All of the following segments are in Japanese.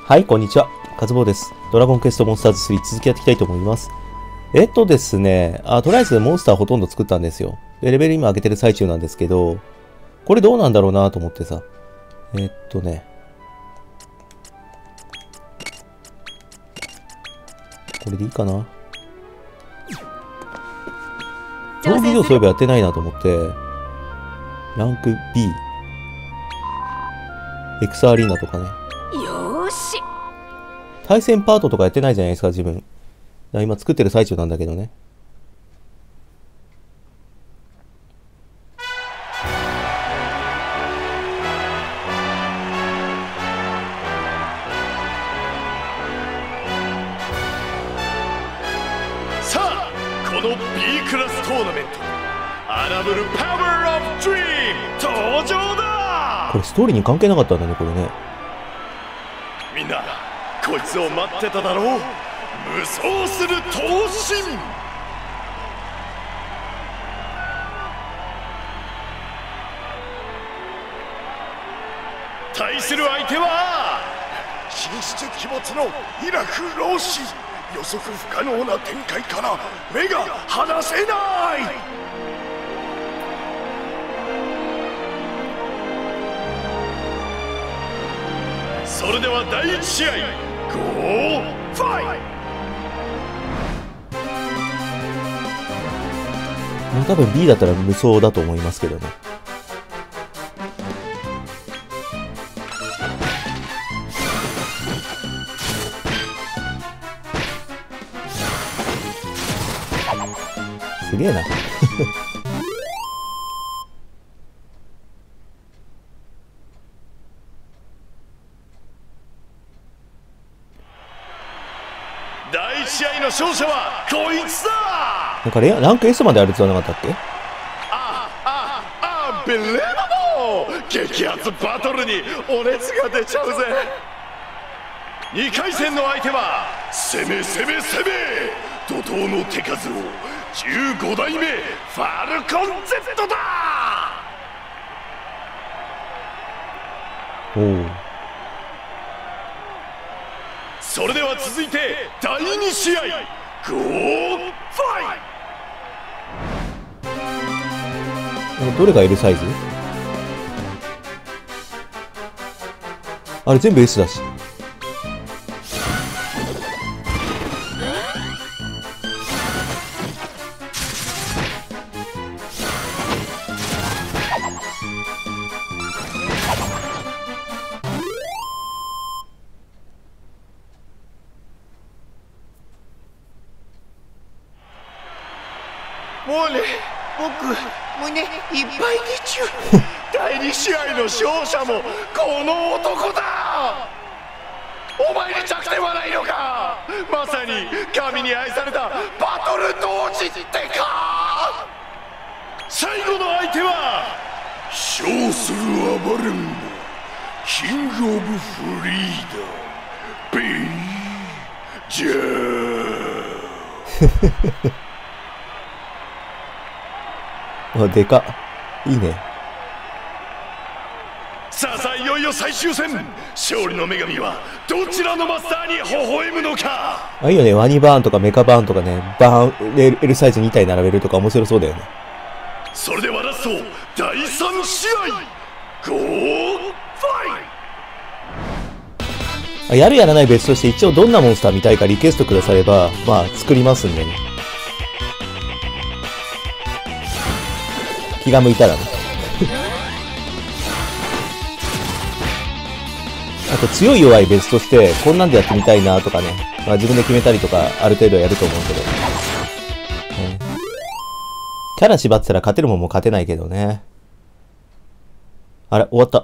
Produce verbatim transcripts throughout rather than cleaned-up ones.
はい、こんにちは。カズボウです。ドラゴンクエストモンスターズスリー続きやっていきたいと思います。えっとですね、あ、とりあえずモンスターほとんど作ったんですよ。で、レベル今上げてる最中なんですけど、これどうなんだろうなと思ってさ。えっとね。これでいいかな。闘技場そういえばやってないなと思って、ランク ビー、エクサアリーナとかね。 よーし。 対戦パートとかやってないじゃないですか、自分。今作ってる最中なんだけどね。 さあ、この B クラストーナメント、アナブルパワーオブドリーム登場だ。 これストーリーに関係なかったんだね、これね。 みんな、こいつを待ってただろう。無双する闘神。対する相手は神出鬼没のイラフ老子。予測不可能な展開から目が離せない。それでは第一試合、ゴーファイもう多分 ビー だったら無双だと思いますけどね。すげえな。 第一試合の勝者はこいつだ。 なんかレアランク エス まであるって言わなかったっけ？ あああビレーバボー。激アツバトルにお熱が出ちゃうぜ。にかい戦の相手は攻め攻め攻め怒涛の手数をじゅうごだいめファルコン Z だ。 おお。 それでは続いてだいに試合、ゴーファイ。 どれが L サイズ？あれ全部 S だし。 もうね、僕胸いっぱいでちゅう。だいに試合の勝者もこの男だ。お前に弱点はないのか。まさに神に愛されたバトル同時ってか。最後の相手は称する暴れん坊、キングオブフリーダー、ビージャー。 あ、でかっ。いいね。 さあさあ、いよいよ最終戦。勝利の女神はどちらのマスターに微笑むのか。 あ、いいよね。ワニバーンとかメカバーンとかね。バーン、L, L サイズに体並べるとか面白そうだよね。 それではラストだいさん試合、ゴーファイ。 あ、やるやらない別として一応どんなモンスター見たいかリクエストくだされば、まあ作りますんでね。気が向いたらね。あと強い弱い別としてこんなんでやってみたいなとかね、まあ、自分で決めたりとかある程度やると思うけど、ね、キャラ縛ってたら勝てるもんも勝てないけどね。あれ終わった。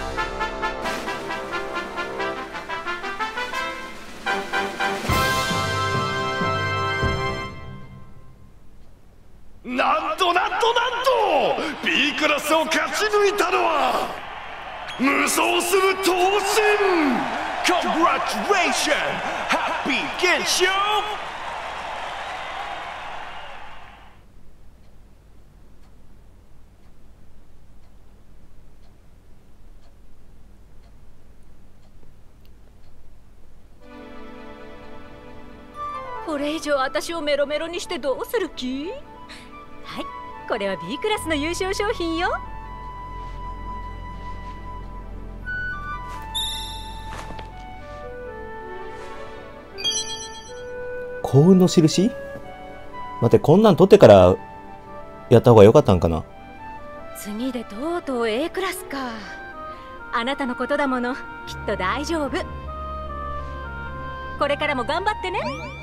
なんとなんとなんと B クラスを勝ち抜いたのは無双する闘神。 Congratulations! Happy Gensho! これ以上私をメロメロにしてどうする気？はい、これは B クラスの優勝商品よ。 幸運の印？待って、こんなん取ってからやった方が良かったんかな。 次でとうとう A クラスか。あなたのことだもの、きっと大丈夫。これからも頑張ってね。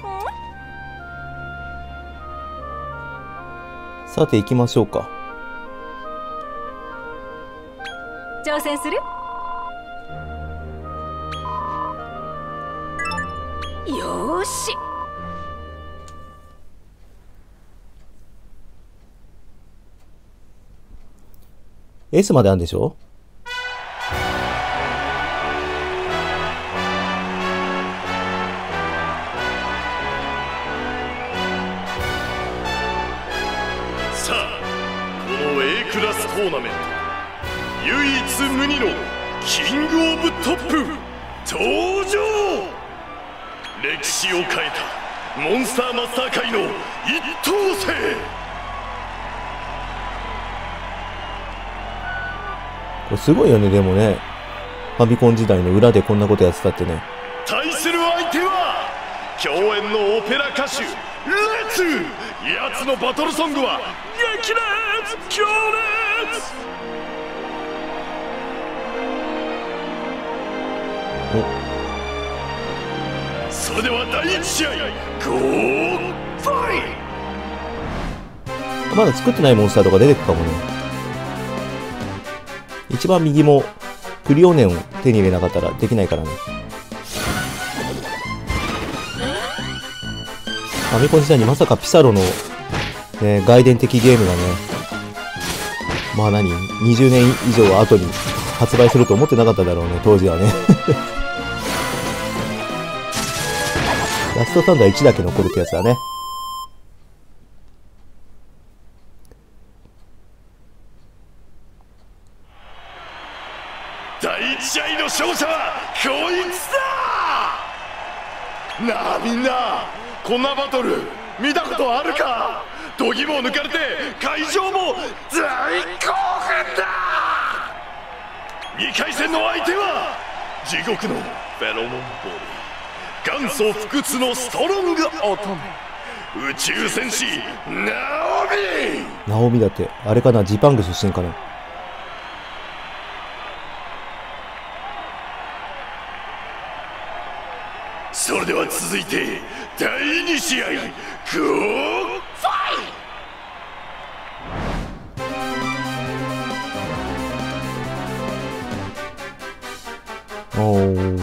さて行きましょうか。 挑戦する？よーし。 S まであるんでしょ？ さあ、この A クラストーナメント唯一無二のキングオブトップ登場。歴史を変えたモンスターマスター界の一等星。 これすごいよね。でもね、ファミコン時代の裏でこんなことやってたってね。 対する相手は狂演のオペラ歌手レッツ。やつのバトルソングは激烈強烈。それではだいいち試合ゴーファイ。 まだ作ってないモンスターとか出てくるかもね。一番右もクリオネンを手に入れなかったらできないからね。ファミコン時代にまさかピサロの、ね、外伝的ゲームがね、まあ何にじゅうねん以上後に発売すると思ってなかっただろうね、当時はね。ラストサンダーいちだけ残るってやつだね。 だいいち試合の勝者はこいつだ。なあみんな、こんなバトル見たことあるか？度肝を抜かれて会場も大興奮だ。にかい戦の相手は地獄のフェロモンボール、元祖不屈のストロング乙女、宇宙戦士ナオミ。 ナオミだって、あれかな、ジパング出身かな。 それでは続いてだいに試合ゴーファイ。 おー。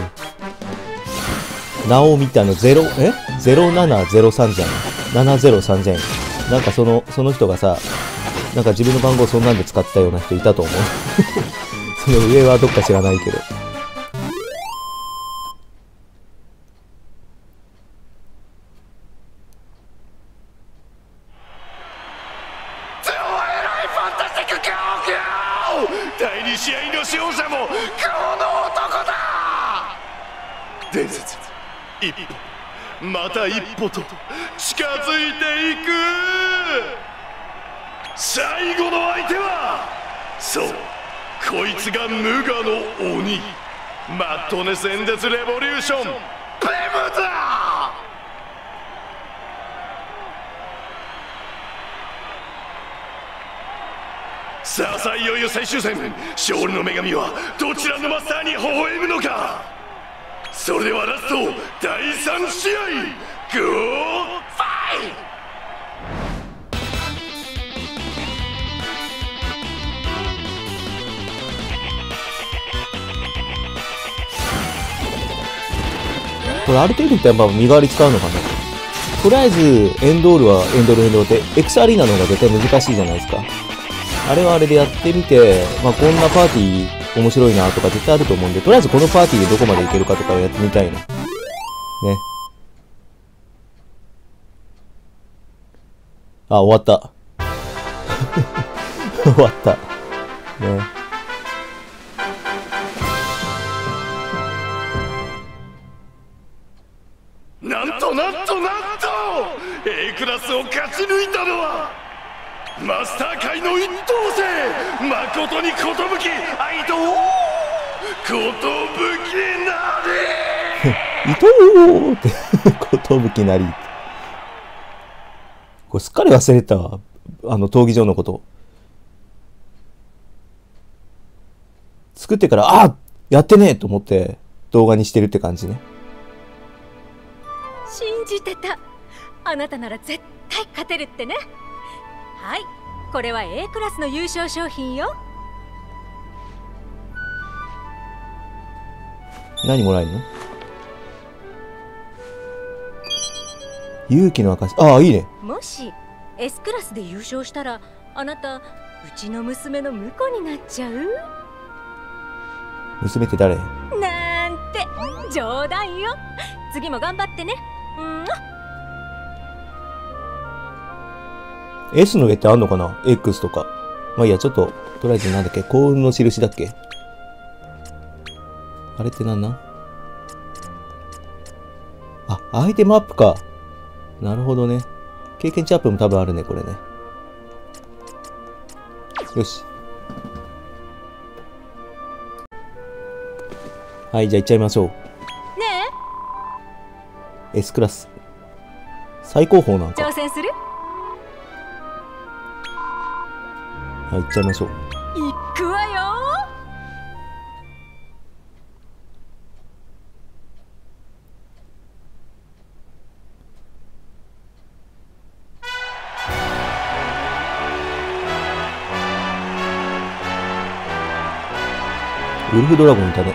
ナオミってあのゼロ、え ?ゼロななゼロさん じゃん。ななゼロさんじゃん。なんかその、その人がさ、なんか自分の番号そんなんで使ってたような人いたと思う。その上はどっか知らないけど。 だいに試合の勝者もこの男だ。伝説一歩また一歩と近づいていく。最後の相手はそう、こいつが無我の鬼、マットネス演説レボリューションベムだ。さあさあ、いよいよ最終戦。勝利の女神はどちらのマスターに微笑むのか。それではラストだいさん試合ゴーファイ。 これある程度ってやっぱ身代わり使うのかな。とりあえずエンドールはエンドールエンドールで X アリーナの方が絶対難しいじゃないですか。あれはあれでやってみて、まあこんなパーティー面白いなとか絶対あると思うんで、とりあえずこのパーティーでどこまでいけるかとかをやってみたいな。ね。あ、終わった。終わった。ね。 なんととなんとなんと A クラスを勝ち抜いたのはマスター界の一等星、誠に寿愛と寿なり伊藤って寿なり。これすっかり忘れてたわ。あの闘技場のこと。作ってからあやってねえと思って動画にしてるって感じね。 信じてた。あなたなら絶対勝てるってね。はい、これは A クラスの優勝商品よ。 何もらえるの？勇気の証。ああ、いいね。 もし S クラスで優勝したらあなたうちの娘の婿になっちゃう？ 娘って誰？ なんて冗談よ。次も頑張ってね。うん。 S の上ってあんのかな？ X とか。まあいいや、ちょっと、とりあえずなんだっけ？幸運の印だっけ？あれってなんなん？あ、アイテムアップか。なるほどね。経験値アップも多分あるね、これね。よし。はい、じゃあ行っちゃいましょう。 ねえ S クラス。最高峰なんか。 挑戦する？ はい、行っちゃいましょう。 行くわよ。 ウルフドラゴンいたね。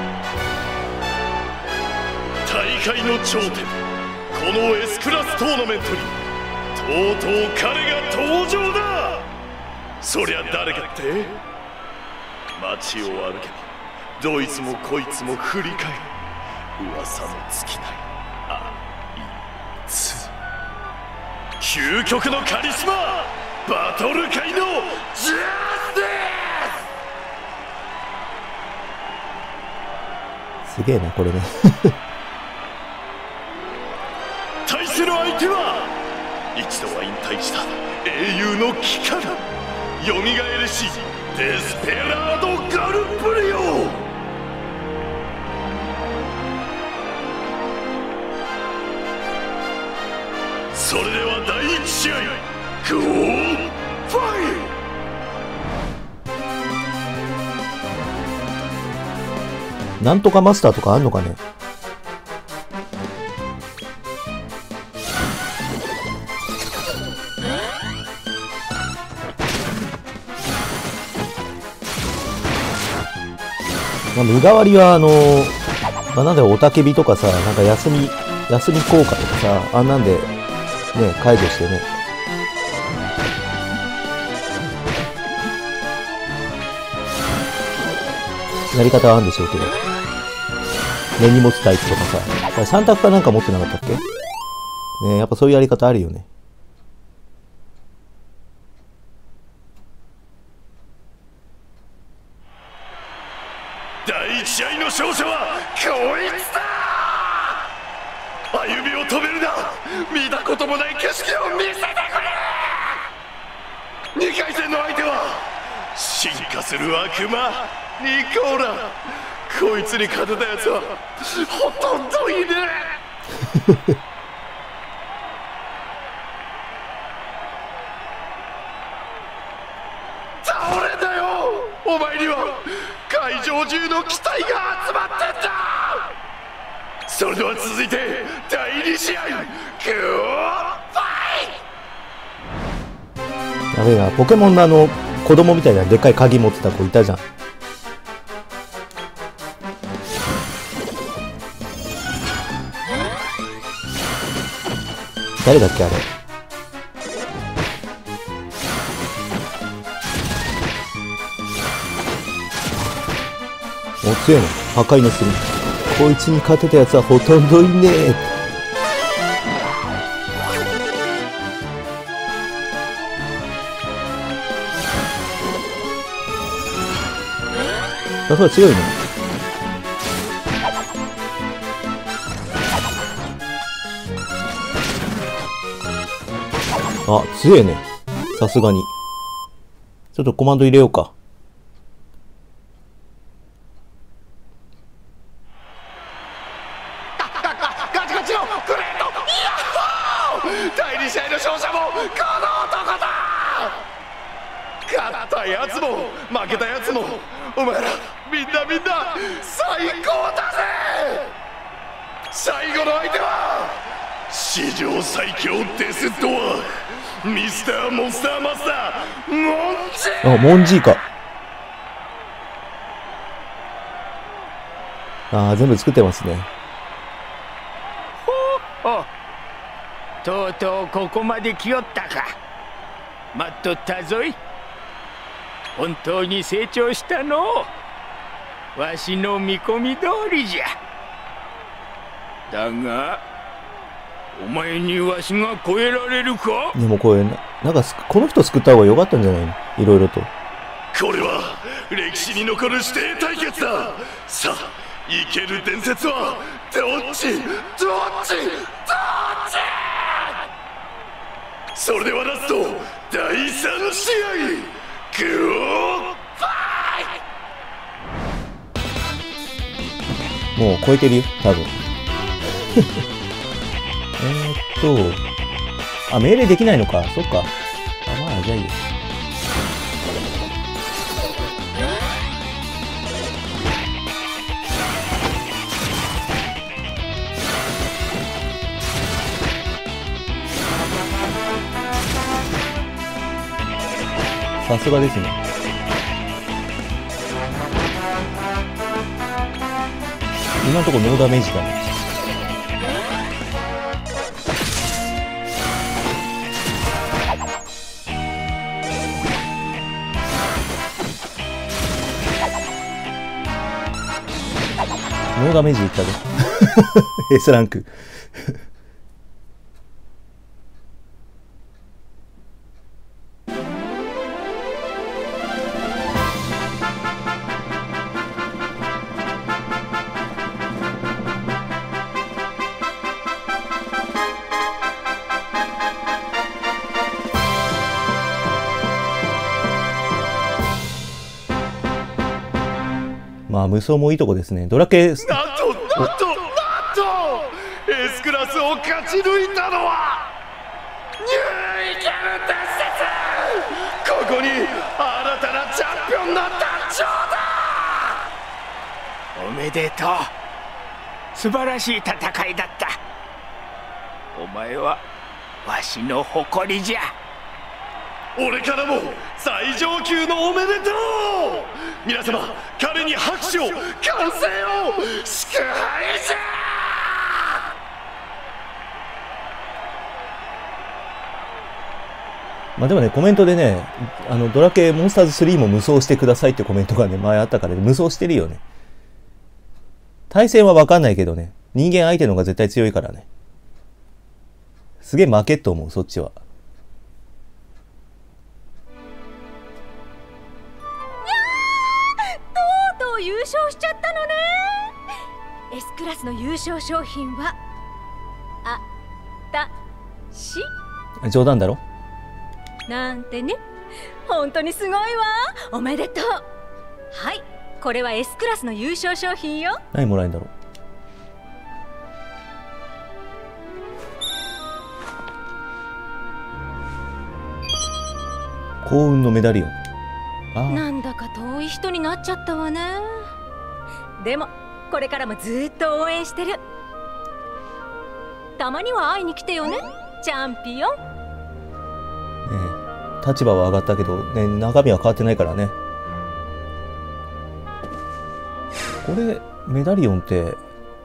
大会の頂点、この S クラストーナメントにとうとう彼が登場だ。そりゃ誰かって？街を歩けばどいつもこいつも振り返る噂の尽きないあいつ。究極のカリスマバトル界のジャスティス。すげえな、これね。 対する相手は一度は引退した英雄の機関、よみがえるしデスペラード・ガルプリオ。それでは第一試合、ゴーファイト。 なんとかマスターとかあんのかね？まあ、身代わりはあのー、まあ、なんだよ、おたけびとかさ、なんか休み、休み効果とかさ、あんなんで、ね、解除してね。やり方はあるんでしょうけど。根に持つタイプとかさ。これ三択かなんか持ってなかったっけ？ねえ、やっぱそういうやり方あるよね。 第一試合の勝者はこいつだ。歩みを止めるな。見たこともない景色を見せてくれ。にかい戦の相手は進化する悪魔ニコーラ。こいつに勝てたやつはほとんどいねえ。倒れだよ。お前には会場中の期待が集まってんだ。それでは続いてだいに試合、ゴーファイト。 やべえな、ポケモンのあの子供みたいなでっかい鍵持ってた子いたじゃん。誰だっけあれ。お、強いの。破壊のする。こいつに勝てたやつはほとんどいねえ。あ、そう強いの。 あ、強えね。さすがに。ちょっとコマンド入れようか。 ガチガチのグレート。だいに試合の勝者もこの男だ。勝ったやつも負けたやつもお前らみんなみんな最高だぜ。最後の相手は史上最強デスドワーフミスターモンスターマスターモンジー。 あ、モンジーか。あー、全部作ってますね。 お、とうとうここまで来よったか。待っとったぞい。本当に成長したのう。わしの見込み通りじゃ。だがお前にわしが超えられるか。 でもこれな、なんかすこの人救った方が良かったんじゃないの、いろいろと。 これは歴史に残る指定対決だ。さあ生ける伝説はどっちどっちどっち。それではラストだいさん試合グッバイ。 もう超えてるよ、多分。えーっと、あ、命令できないのか。そっか。あ、まあ、じゃあいいよ。さすがですね。今のところノーダメージだね。ノーダメージいったで。S ランク。まあ無双もいいとこですね。ドラケなんとなんとなんと S クラスを勝ち抜いたのはニューイケル伝説。ここに新たなチャンピオンの誕生だ。 おめでとう。素晴らしい戦いだった。お前はわしの誇りじゃ。 俺からも最上級のおめでとう。皆様彼に拍手を歓声を祝杯じゃ。 まあでもね、コメントでね、あの、ドラケモンスターズスリーも無双してくださいってコメントがね、前あったからね、無双してるよね。対戦はわかんないけどね、人間相手の方が絶対強いからね。すげえ負けと思う、そっちは。 優勝しちゃったのね。 S クラスの優勝商品はあたし冗談だろなんてね。本当にすごいわ。おめでとう。はい、これは S クラスの優勝商品よ。 何もらえるんだろう。幸運のメダリオン。ああ、 なんだか遠い人になっちゃったわね。でもこれからもずっと応援してる。たまには会いに来てよね、チャンピオン。 ねえ、立場は上がったけど、ね、中身は変わってないからね。これメダリオンって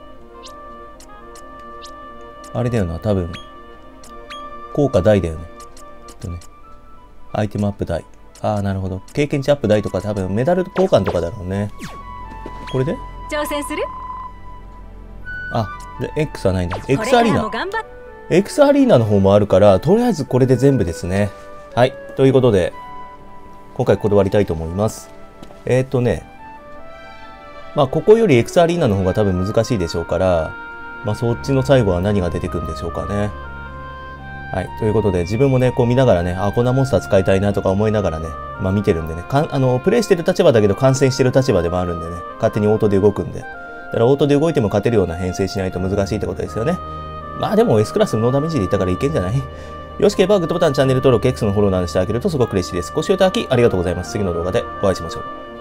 あれだよな、多分効果大だよね、きっとね。アイテムアップ大。ああ、なるほど。経験値アップ大とか多分メダル交換とかだろうね。これで挑戦する。 あ、で X はないんだ。 これ X かアリーナ。 らも頑張っ X アリーナの方もあるから、とりあえずこれで全部ですね。はい。ということで、今回ここで終わりたいと思います。えーっとね、まあここより X アリーナの方が多分難しいでしょうから、まあそっちの最後は何が出てくるんでしょうかね。 はい。ということで、自分もね、こう見ながらね、あ、こんなモンスター使いたいなとか思いながらね、まあ見てるんでね、かんあの、プレイしてる立場だけど観戦してる立場でもあるんでね、勝手にオートで動くんで。だからオートで動いても勝てるような編成しないと難しいってことですよね。まあでも S クラスノーダメージでいったからいけんじゃない？よろしければグッドボタン、チャンネル登録、X のフォローなんでしてあげるとすごく嬉しいです。ご視聴いただきありがとうございます。次の動画でお会いしましょう。